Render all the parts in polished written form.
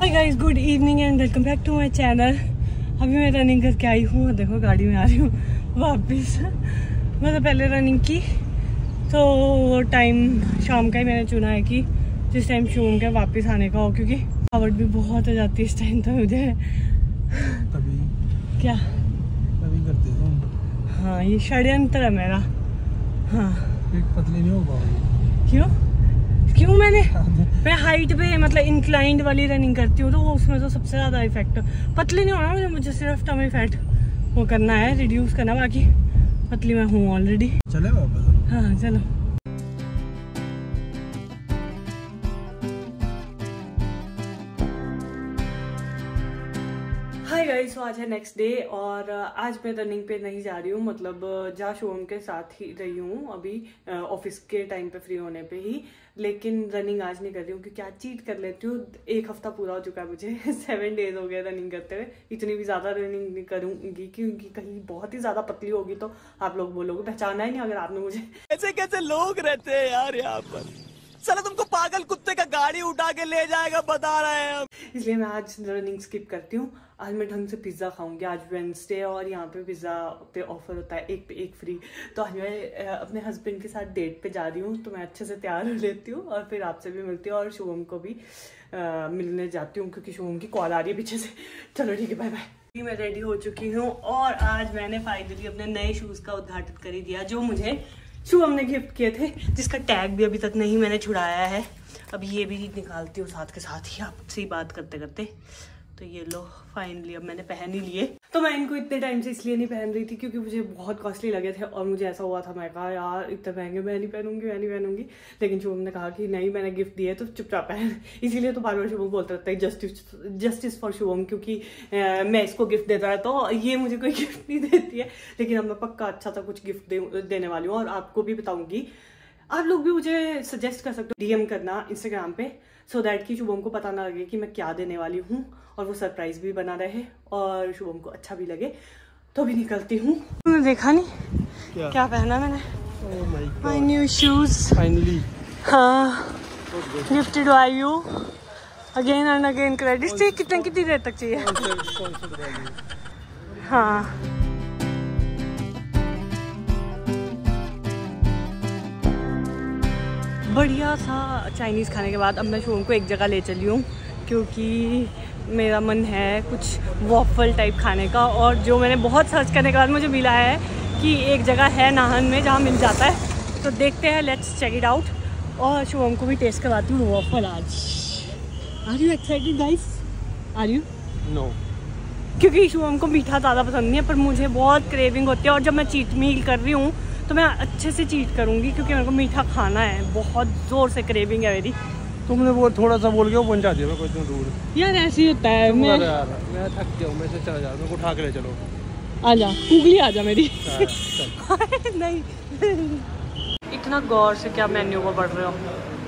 Hi guys, good evening and welcome back to my channel. अभी मैं running करके आई हूँ, देखो गाड़ी में आ रही हूँ वापस। मतलब पहले रनिंग की तो टाइम शाम का ही मैंने चुना है कि जिस टाइम शूम का वापस आने का हो, क्योंकि थकावट भी बहुत हो जाती है इस टाइम तो मुझे। तभी क्या तभी करते हो? हाँ, ये षड्यंत्र है मेरा। हाँ, एक पतली नहीं हो पाओगे। क्यों मैं हाइट पे मतलब इंक्लाइंड वाली रनिंग करती हूँ तो उसमें तो सबसे ज्यादा इफेक्ट पतली नहीं होना मुझे सिर्फ टमी फैट वो करना है, रिड्यूस करना, बाकी पतली मैं हूँ ऑलरेडी। चले वापस? हाँ चलो। हाय गाइस, तो आज है नेक्स्ट डे और आज मैं रनिंग पे नहीं जा रही हूँ, मतलब जा शोम के साथ ही रही हूँ अभी ऑफिस के टाइम पे फ्री होने पे ही, लेकिन रनिंग आज नहीं कर रही हूँ क्योंकि आज चीट कर लेती हूँ। एक हफ्ता पूरा हो चुका है मुझे 7 डेज हो गए रनिंग करते हुए। इतनी भी ज्यादा रनिंग नहीं करूंगी क्योंकि कहीं बहुत ही ज्यादा पतली होगी तो आप लोग बोलोगे पहचाना ही नहीं अगर आपने मुझे। ऐसे कैसे लोग रहते हैं यार यहाँ पर, साला तुमको पागल कुत्ते का गाड़ी उठा के ले जाएगा बता रहे हैं हम। इसलिए मैं आज रनिंग स्किप करती हूँ। आज मैं ढंग से पिज्जा खाऊंगी, आज वेडनेसडे और यहाँ पे पिज्जा पे ऑफर होता है 1 पे 1 फ्री। तो आज मैं अपने हस्बैंड के साथ डेट पे जा रही हूँ, तो मैं अच्छे से तैयार हो लेती हूँ और फिर आपसे भी मिलती हूँ और शुभम को भी मिलने जाती हूँ क्योंकि शुभम की कॉल आ रही है पीछे से। चलो ठीक है, बाय बाय। मैं रेडी हो चुकी हूँ और आज मैंने फाइनली अपने नए शूज का उद्घाटन कर ही दिया जो मुझे शुभम ने गिफ्ट किए थे, जिसका टैग भी अभी तक नहीं मैंने छुड़ाया है। अब ये भी निकालती हूँ साथ के साथ ही आपसे ही बात करते करते। तो ये लो फाइनली अब मैंने पहन ही लिए। तो मैं इनको इतने टाइम से इसलिए नहीं पहन रही थी क्योंकि मुझे बहुत कॉस्टली लगे थे और मुझे ऐसा हुआ था, मैं कहा यार इतने महंगे मैं नहीं पहनूंगी। लेकिन शुभम ने कहा कि नहीं, मैंने गिफ्ट दिए तो चुपचाप पहन। इसीलिए तो बार बार शुभम बोलता रहता है जस्टिस फॉर शुभम, क्योंकि मैं इसको गिफ्ट देता है तो ये मुझे कोई गिफ्ट नहीं देती है। लेकिन अब मैं पक्का अच्छा सा कुछ गिफ्ट देने वाली हूँ और आपको भी बताऊंगी। आप लोग भी मुझे सजेस्ट कर सकते हो, डीएम करना इंस्टाग्राम पे, सो दैट कि शुभम को पता ना लगे कि मैं क्या देने वाली हूँ और वो सरप्राइज भी बना रहे और शुभम को अच्छा भी लगे। तो अभी निकलती हूँ। तुमने देखा नहीं क्या पहना मैंने? My new shoes finally. हाँ, gifted by you again and again. Credit चाहिए कितनी देर तक चाहिए? हाँ, बढ़िया सा चाइनीज़ खाने के बाद अब मैं शुभम को एक जगह ले चली हूँ क्योंकि मेरा मन है कुछ वॉफल टाइप खाने का, और जो मैंने बहुत सर्च करने के बाद मुझे मिला है कि एक जगह है नाहन में जहाँ मिल जाता है। तो देखते हैं, लेट्स चेक इट आउट। और शुभम को भी टेस्ट करवाती हूँ वॉफल आज। Are you excited guys? Are you? No. क्योंकि शुभम को मीठा ज़्यादा पसंद नहीं है पर मुझे बहुत क्रेविंग होती है और जब मैं चीट मील कर रही हूँ तो मैं अच्छे से चीट करूँगी क्योंकि मेरे को मीठा खाना है, बहुत ज़ोर से क्रेविंग है मेरी। तुमने वो थोड़ा सा बोल के वो पहुंचा दिया मैं, कोई इतना दूर यार ऐसे ही होता है। मैं थक गया हूँ, मैं से चला जा, मेरे को उठा के ले चलो। आजा उगली आजा मेरी। चल। नहीं इतना गौर से क्या मेन्यू को पढ़ रहे हो?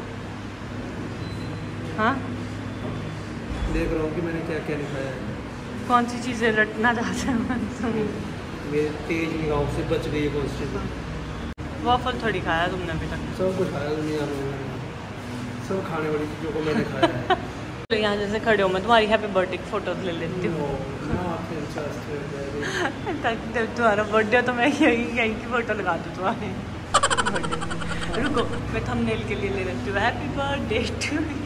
हाँ, देख रहा हूँ कि मैंने क्या क्या लिखा है। कौन सी चीज़ें रटना चाहते हैं? मेरे तेज निगाहों से बच गई है कौन। वॉफल थोड़ी खाया तुमने अभी तक? सब कुछ खाया दुनिया में, सब खाने वाली चीज़ों को मैंने खाया है। तो यहाँ जैसे खड़े हो मैं तुम्हारी हैप्पी बर्थडे की फोटोज ले लेती हूँ। तुम्हारा बर्थडे तो मैं यही की फोटो लगा दूँ तुम्हारी। रुको मैं थंबनेल के लिए ले लेती हूँ, हैप्पी बर्थडे टू यू।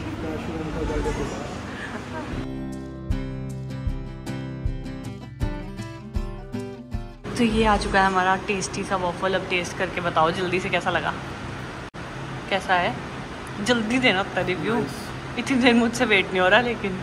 तो ये आ चुका है हमारा टेस्टी सा वॉफल। अब टेस्ट करके बताओ जल्दी से कैसा लगा, कैसा है? जल्दी देना अपना रिव्यू, इतनी देर मुझसे वेट नहीं हो रहा लेकिन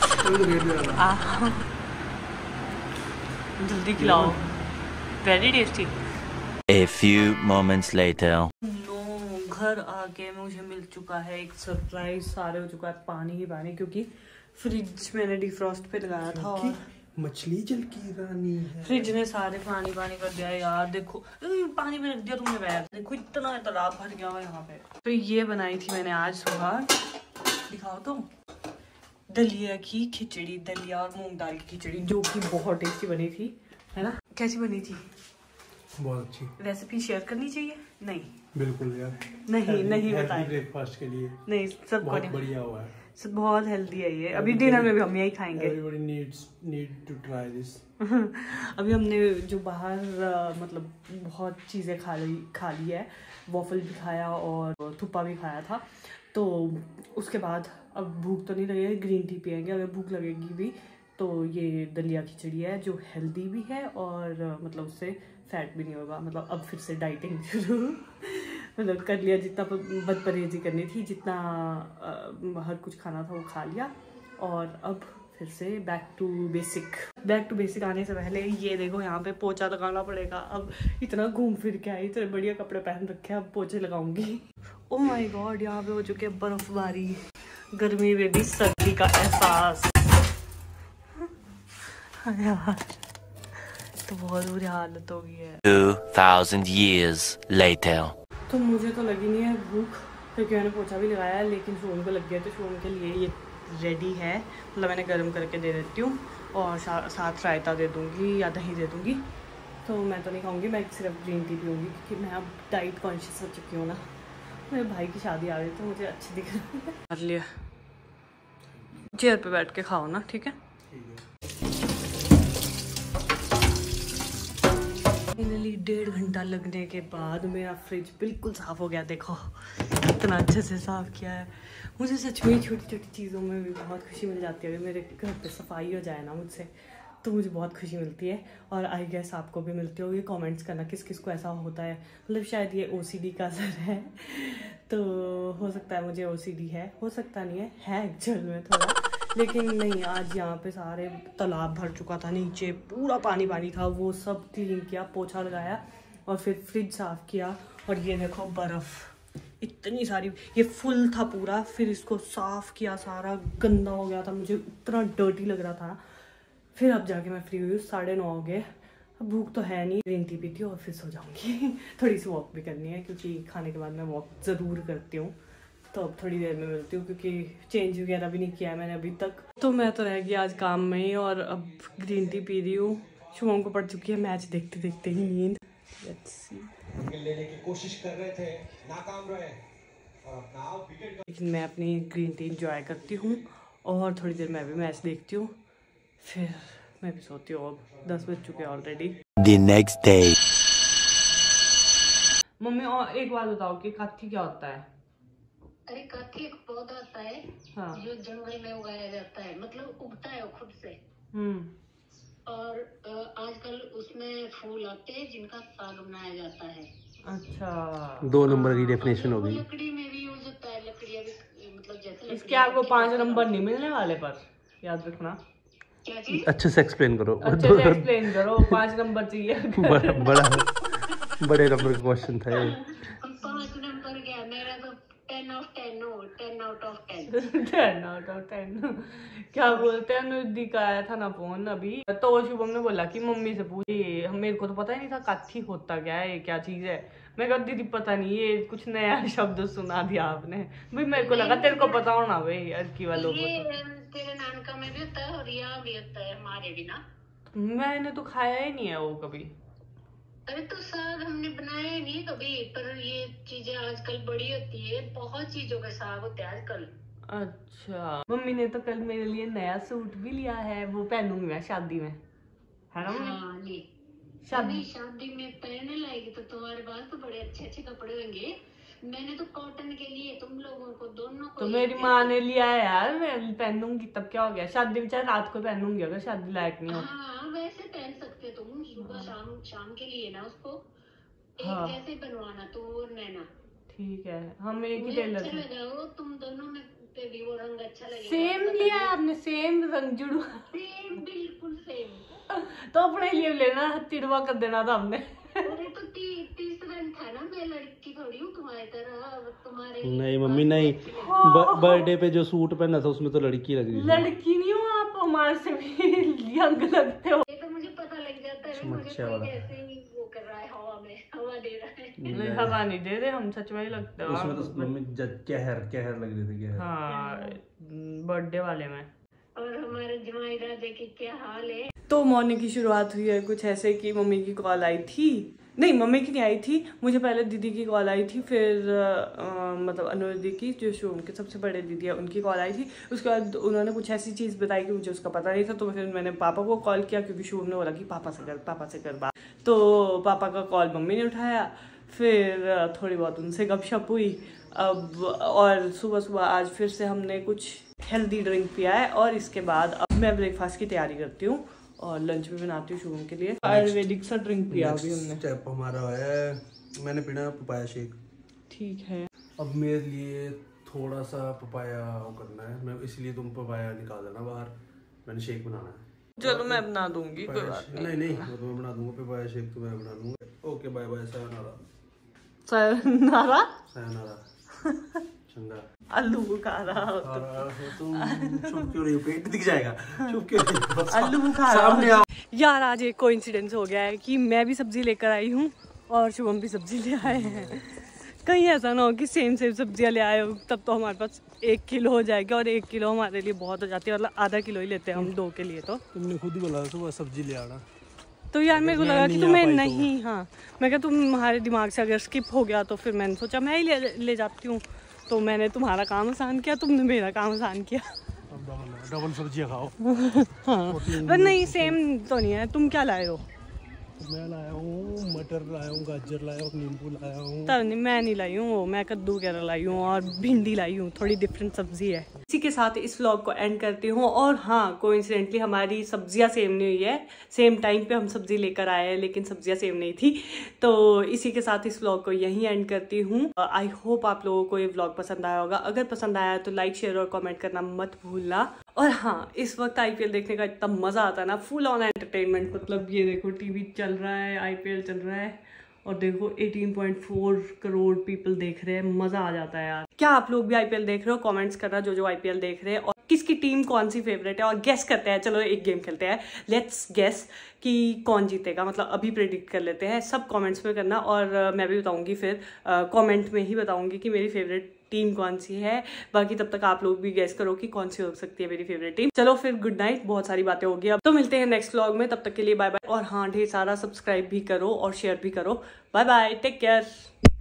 जल्दी खिलाओ। Very tasty. A few moments later. घर आके मुझे मिल चुका है एक सरप्राइज। सारे हो चुका है पानी ही पानी क्योंकि फ्रिज मैंने डिफ्रॉस्ट पे लगाया था और मछली जल की रानी है। फ्रिज ने सारे पानी कर दिया यार। देखो पानी में रख दिया तुमने बैग, देखो इतना तालाब भर गया हुआ यहाँ पे। तो ये बनाई थी मैंने आज सुबह, दिखाओ तो, दलिया की खिचड़ी, दलिया और मूंग दाल की खिचड़ी जो कि बहुत टेस्टी बनी थी, है ना? कैसी बनी थी? बहुत अच्छी। रेसिपी शेयर करनी चाहिए? नहीं बिल्कुल यार, नहीं बताएं ब्रेकफास्ट के लिए नहीं, सबको बहुत बढ़िया हुआ है। बहुत हेल्दी है ये। अभी डिनर में भी हम यही खाएंगे। need to try this. अभी हमने जो बाहर मतलब बहुत चीज़ें खा ली है। वॉफल भी खाया और थुप्पा भी खाया था, तो उसके बाद अब भूख तो नहीं लगेगी, ग्रीन टी पियेंगे। अगर भूख लगेगी भी तो ये दलिया खिचड़ी है जो हेल्दी भी है और मतलब उससे फैट भी नहीं होगा। मतलब अब फिर से डाइटिंग शुरू मतलब कर लिया, जितना बदपरहेजी करनी थी, जितना हर कुछ खाना था वो खा लिया। और अब फिर से बैक टू बेसिक आने से पहले ये देखो यहाँ पे पोछा लगाना पड़ेगा। अब इतना घूम फिर के आई, इतने बढ़िया कपड़े पहन रखे हैं, अब पोछे लगाऊंगी। ओह माय गॉड, यहाँ पे हो चुकी है बर्फबारी। गर्मी में भी सर्दी का एहसास। यार तो बहुत बुरी हालत हो गई है। 2000 years later. तो मुझे तो लगी नहीं है भूख, क्योंकि मैंने पोछा भी लगाया है, लेकिन शोन को लग गया, तो शोन के लिए ये रेडी है। मतलब मैंने गर्म करके दे देती हूँ और साथ रायता दे दूँगी या दही दे दूँगी। तो मैं तो नहीं खाऊँगी, मैं सिर्फ ग्रीन टी पीऊँगी, क्योंकि मैं अब डाइट कॉन्शियस हो चुकी हूँ ना। मेरे भाई की शादी आ रही है तो मुझे अच्छी दिख रही है। कर लिया, चेयर पे बैठ के खाओ ना, ठीक है। फाइनली 1.5 घंटा लगने के बाद मेरा फ्रिज बिल्कुल साफ़ हो गया। देखो इतना अच्छे से साफ़ किया है। मुझे सच में छोटी छोटी चीज़ों में भी बहुत खुशी मिल जाती है। अगर मेरे घर पे सफाई हो जाए ना मुझसे, तो मुझे बहुत खुशी मिलती है। और आई गेस आपको भी मिलती होगी। कमेंट्स करना किस किस को ऐसा होता है। मतलब शायद ये OCD का असर है, तो हो सकता है मुझे OCD है, हो सकता नहीं है एक्चुअल में थोड़ा। लेकिन नहीं, आज यहाँ पे सारे तालाब भर चुका था, नीचे पूरा पानी पानी था, वो सब क्लीन किया, पोछा लगाया और फिर फ्रिज साफ़ किया। और ये देखो बर्फ़ इतनी सारी, ये फुल था पूरा, फिर इसको साफ़ किया, सारा गंदा हो गया था, मुझे इतना डर्टी लग रहा था ना। फिर अब जाके मैं फ्री हुई, 9:30 हो गए। अब भूख तो है नहीं, ग्रीन टी पीती हूँ और फिर सो जाऊँगी। थोड़ी सी वॉक भी करनी है, क्योंकि खाने के बाद मैं वॉक ज़रूर करती हूँ। तो अब थोड़ी देर में मिलती हूँ, क्योंकि चेंज वगैरह भी नहीं किया है मैंने अभी तक। तो मैं तो रह गई आज काम में ही, और अब ग्रीन टी पी रही हूँ। शुभम को पड़ चुकी है मैच देखते देखते ही नींद। लेने की कोशिश कर रहे थे, नाकाम रहे और अपना विकेट। लेकिन मैं अपनी ग्रीन टी इंजॉय करती हूँ और थोड़ी देर मैं भी मैच देखती हूँ, फिर मैं भी सोती हूँ। अब 10 बज चुके हैं ऑलरेडी। The next day. मम्मी और एक बात बताओ कि काठी क्या होता है? अरे काठी एक पौधा होता है, हाँ। जो जंगल में उगाया जाता है, मतलब उगता है खुद से। और आजकल उसमें फूल आते हैं जिनका साग बनाया जाता है। अच्छा, 2 नंबर की डेफिनेशन हो गई। लकड़ी में भी यूज होता है, लकड़ियाँ भी, मतलब जैसे इसके आपको 5 नंबर नहीं मिलने वाले, पर याद रखना। क्या चीज? अच्छे से एक्सप्लेन करो। अच्छे से एक्सप्लेन करो, 5 नंबर चाहिए। बड़े नंबर का क्वेश्चन था ये। 5 नंबर क्या, मेरा तो 10 out of 10। 10 out of 10। क्या बोलते हैं, अनुदी का आया था ना फोन अभी, तो शुभम ने बोला कि मम्मी से पूछी, मेरे को तो पता ही नहीं था काठी होता क्या है, क्या चीज है। मैं कहा दीदी पता नहीं, ये कुछ नया शब्द सुना दिया आपने भाई। मेरे को लगा तेरे को पता होना भाई, अर्की वालों को। तेरे नानका में भी होता है और यहाँ भी होता है, हमारे भी ना। मैंने तो खाया ही नहीं है वो कभी। अरे तो साग हमने बनाया ही नहीं कभी, पर ये चीजें आजकल बड़ी होती है, बहुत चीजों के साग होते हैं आजकल। अच्छा, मम्मी ने तो कल मेरे लिए नया सूट भी लिया है, वो पहनूंगी मैं शादी में, है ना मम्मी? शादी में पहनने लाएगी तो तुम्हारे पास तो बड़े अच्छे अच्छे कपड़े होंगे। मैंने तो कॉटन के लिए तुम लोगों को दोनों को। तो मेरी माँ ने लिया है यार, मैं पहनूंगी, तब क्या हो गया? शादी में चाहे रात को पहनूंगी, अगर शादी लायक नहीं हो। हाँ वैसे पहन सकते तुम, सुबह शाम के लिए ना उसको एक हाँ। ऐसे बनवाना तो और नैना। ठीक है, हम एक ही टेलर अच्छा लगाओ, तुम दोनों में पे भी वो रंग अच्छा लगेगा। सेम लिया है आपने, सेम रंग जुड़वा? सेम, बिल्कुल सेम। तो अपने लिए लेना, चिड़वा कर देना था हमने। अरे तो 30 रंग था ना, मैं लड़की थोड़ी हूँ तुम्हारी तरह, तुम्हारे। नहीं मम्मी नहीं, बर्थडे पे जो सूट पहना था उसमें तो लड़की लग रही थी। लड़की नहीं हो आप, हमारे से भी यंग लगते हो। ये तो मुझे पता लग जाता है, मुझे कोई कैसे ही वो कर रहा है, हवा में हवा दे रहा है। नहीं, हवा नहीं दे रहे हम, सच में ही लगते हो उसमें तो मम्मी कहर लग रही थी। हाँ, बर्थडे वाले में। और हमारे जमाई राजा की क्या हाल है? तो मॉर्निंग की शुरुआत हुई है कुछ ऐसे कि मम्मी की कॉल आई थी नहीं, मम्मी की नहीं आई थी, मुझे पहले दीदी की कॉल आई थी, फिर मतलब अनुरुद्धि की जो शुभम के सबसे बड़े दीदी है उनकी कॉल आई थी। उसके बाद उन्होंने कुछ ऐसी चीज़ बताई कि मुझे उसका पता नहीं था, तो फिर मैंने पापा को कॉल किया क्योंकि शुभम ने बोला कि पापा से कर बात। तो पापा का कॉल मम्मी ने उठाया, फिर थोड़ी बहुत उनसे गपशप हुई। अब और सुबह आज फिर से हमने कुछ हेल्दी ड्रिंक पिया है, और इसके बाद अब मैं ब्रेकफास्ट की तैयारी करती हूँ और लंच भी बनाती हूँ शुभम के लिए। आयुर्वेदिक सा ड्रिंक पिया अभी हमने। स्टेप हमारा है, मैंने पीना पपाया शेक। ठीक है। अब मेरे लिए थोड़ा सा पपाया करना है, मैं इसलिए तुम पपाया निकाल देना बाहर, मैंने शेक बनाना है। चलो मैं बना दूंगी, कोई बात नहीं वो तो मैं बना दूंगा, पपाया शेक तो मैं बना दूंगा। ओके बाय बाय, सायोनारा। चंगा आलू बुखारा तुम चुप क्यों रही हो, पेट दिख जाएगा, चुप क्यों रही हो? आलू बुखारा। यार आज एक कोइंसिडेंस हो गया है कि मैं भी सब्जी लेकर आई हूँ और शुभम भी सब्जी ले आए हैं। कहीं ऐसा ना हो कि सेम सब्जियां ले आए हो, तब तो हमारे पास 1 किलो हो जाएगा, और 1 किलो हमारे लिए बहुत हो जाती है, मतलब आधा किलो ही लेते हैं हम 2 के लिए। तो तुमने खुद ही बोला सुबह सब्जी ले आना, तो यार मेरे को लगा कि तुम्हें नहीं, हाँ मैं क्या तुम्हारे दिमाग से अगर स्किप हो गया तो फिर मैंने सोचा मैं ही ले जाती हूँ, तो मैंने तुम्हारा काम आसान किया, तुमने मेरा काम आसान किया। डबल सब्जियां खाओ। हाँ पर नहीं सेम तो नहीं है। तुम क्या लाए हो? मैं लाया हूँ मटर लाया हूँ, गाजर लाया हूँ, नींबू लाया हूँ। तब नहीं, मैं नहीं लाई हूँ, मैं कद्दू वगैरह लाई हूँ और भिंडी लाई हूँ, थोड़ी डिफरेंट सब्जी है। इसी के साथ इस व्लॉग को एंड करती हूँ। और हाँ, कोइंसिडेंटली हमारी सब्जियां सेम नहीं हुई है, सेम टाइम पे हम सब्जी लेकर आए हैं लेकिन सब्जियां सेम नहीं थी। तो इसी के साथ इस व्लॉग को यहीं एंड करती हूँ। आई होप आप लोगों को ये व्लॉग पसंद आया होगा। अगर पसंद आया तो लाइक शेयर और कॉमेंट करना मत भूलना। और हाँ, इस वक्त IPL देखने का इतना मजा आता है ना, फुल ऑन एंटरटेनमेंट। मतलब ये देखो टीवी चल रहा है, IPL चल रहा है, और देखो 18.4 करोड़ पीपल देख रहे हैं, मजा आ जाता है यार। क्या आप लोग भी IPL देख रहे हो? कमेंट्स करना जो IPL देख रहे हैं, और किसकी टीम कौन सी फेवरेट है, और गेस करते हैं। चलो एक गेम खेलते हैं, लेट्स गेस कि कौन जीतेगा, मतलब अभी प्रेडिक्ट कर लेते हैं। सब कमेंट्स में करना, और मैं भी बताऊंगी फिर कमेंट में ही बताऊंगी कि मेरी फेवरेट टीम कौन सी है। बाकी तब तक आप लोग भी गेस करो कि कौन सी हो सकती है मेरी फेवरेट टीम। चलो फिर गुड नाइट, बहुत सारी बातें होगी अब, तो मिलते हैं नेक्स्ट व्लॉग में। तब तक के लिए बाय बाय, और हाँ ढेर सारा सब्सक्राइब भी करो और शेयर भी करो। Bye bye, take care.